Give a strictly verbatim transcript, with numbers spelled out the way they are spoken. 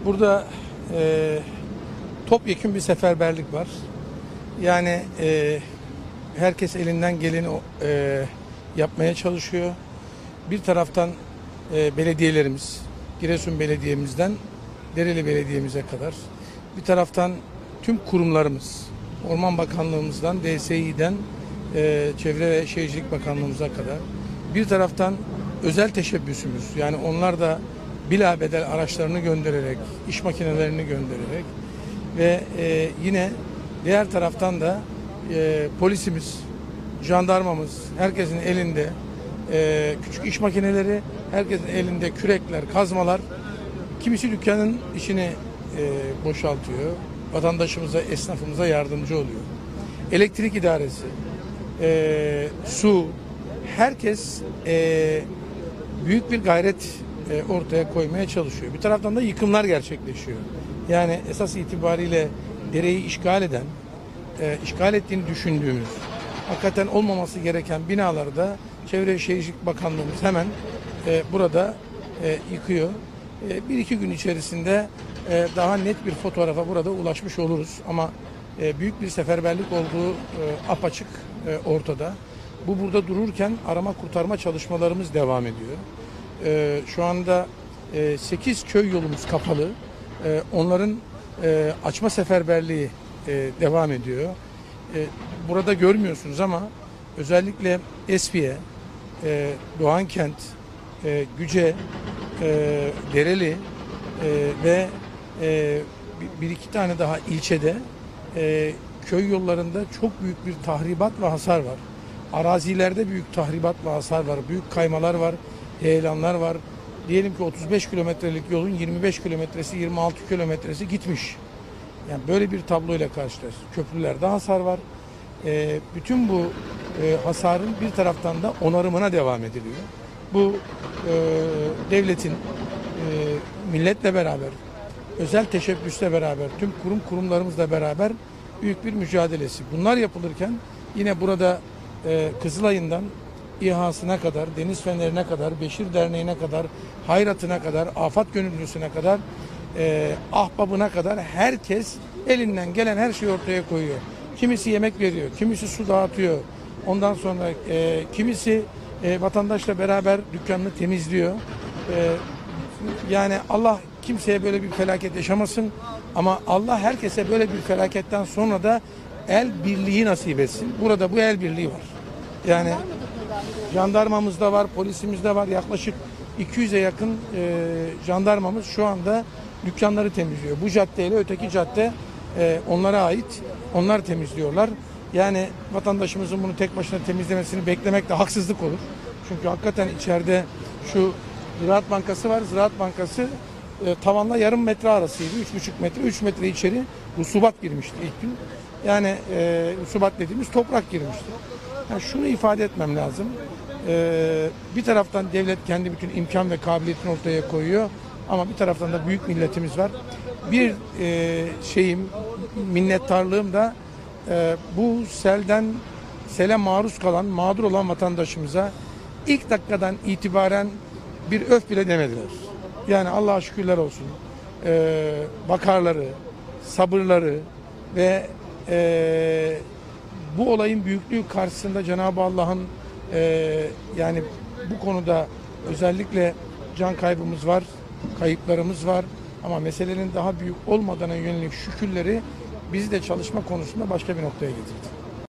Burada e, topyekün bir seferberlik var. Yani e, herkes elinden geleni e, yapmaya çalışıyor. Bir taraftan e, belediyelerimiz, Giresun Belediye'mizden Dereli Belediye'mize kadar, bir taraftan tüm kurumlarımız, Orman Bakanlığımızdan D S İ'den e, Çevre ve Şehircilik Bakanlığımıza kadar, bir taraftan özel teşebbüsümüz, yani onlar da bilabedel araçlarını göndererek, iş makinelerini göndererek ve e, yine diğer taraftan da e, polisimiz, jandarmamız, herkesin elinde e, küçük iş makineleri, herkesin elinde kürekler, kazmalar. Kimisi dükkanın içini e, boşaltıyor, vatandaşımıza, esnafımıza yardımcı oluyor. Elektrik idaresi, e, su, herkes e, büyük bir gayret e, ortaya koymaya çalışıyor. Bir taraftan da yıkımlar gerçekleşiyor. Yani esas itibariyle dereyi işgal eden, e, işgal ettiğini düşündüğümüz, hakikaten olmaması gereken binalarda Çevre ve Şehircilik Bakanlığımız hemen e, burada e, yıkıyor. E, bir iki gün içerisinde e, daha net bir fotoğrafa burada ulaşmış oluruz. Ama e, büyük bir seferberlik olduğu e, apaçık e, ortada. Bu burada dururken arama kurtarma çalışmalarımız devam ediyor. E, şu anda e, sekiz köy yolumuz kapalı. E, onların e, açma seferberliği e, devam ediyor. E, burada görmüyorsunuz ama özellikle Espiye, e, Doğankent, e, Güce, e, Dereli e, ve e, bir iki tane daha ilçede e, köy yollarında çok büyük bir tahribat ve hasar var. Arazilerde büyük tahribat ve hasar var. Büyük kaymalar var, heyelanlar var. Diyelim ki otuz beş kilometrelik yolun yirmi beş kilometresi, yirmi altı kilometresi gitmiş. Yani böyle bir tabloyla karşılaşıyoruz. Köprülerde hasar var. E, bütün bu e, hasarın bir taraftan da onarımına devam ediliyor. Bu e, devletin e, milletle beraber, özel teşebbüsle beraber, tüm kurum kurumlarımızla beraber büyük bir mücadelesi. Bunlar yapılırken yine burada e, Kızılay'ından İHA'sına kadar, Deniz Fener'ine kadar, Beşir Derneği'ne kadar, Hayrat'ına kadar, Afat Gönüllüsü'ne kadar, e, Ahbab'ına kadar herkes elinden gelen her şeyi ortaya koyuyor. Kimisi yemek veriyor, kimisi su dağıtıyor. Ondan sonra e, kimisi e, vatandaşla beraber dükkanını temizliyor. E, yani Allah kimseye böyle bir felaket yaşamasın. Ama Allah herkese böyle bir felaketten sonra da el birliği nasip etsin. Burada bu el birliği var. Yani jandarmamız da var, polisimiz de var. Yaklaşık iki yüze yakın e, jandarmamız şu anda dükkanları temizliyor. Bu caddeyle öteki cadde e, onlara ait. Onlar temizliyorlar. Yani vatandaşımızın bunu tek başına temizlemesini beklemek de haksızlık olur. Çünkü hakikaten içeride şu Ziraat Bankası var. Ziraat Bankası e, tavanla yarım metre arasıydı. Üç buçuk metre, üç metre içeri rusubat girmişti ilk gün. Yani e, rusubat dediğimiz toprak girmişti. Yani şunu ifade etmem lazım. E, bir taraftan devlet kendi bütün imkan ve kabiliyetini ortaya koyuyor. Ama bir taraftan da büyük milletimiz var. Bir e, şeyim, minnettarlığım da e, bu selden sele maruz kalan, mağdur olan vatandaşımıza ilk dakikadan itibaren bir öf bile demediler. Yani Allah'a şükürler olsun. E, bakarları, sabırları ve e, bu olayın büyüklüğü karşısında Cenab-ı Allah'ın e, yani bu konuda özellikle can kaybımız var, kayıplarımız var. Ama meselenin daha büyük olmadığına yönelik şükürleri bizi de çalışma konusunda başka bir noktaya getirdi.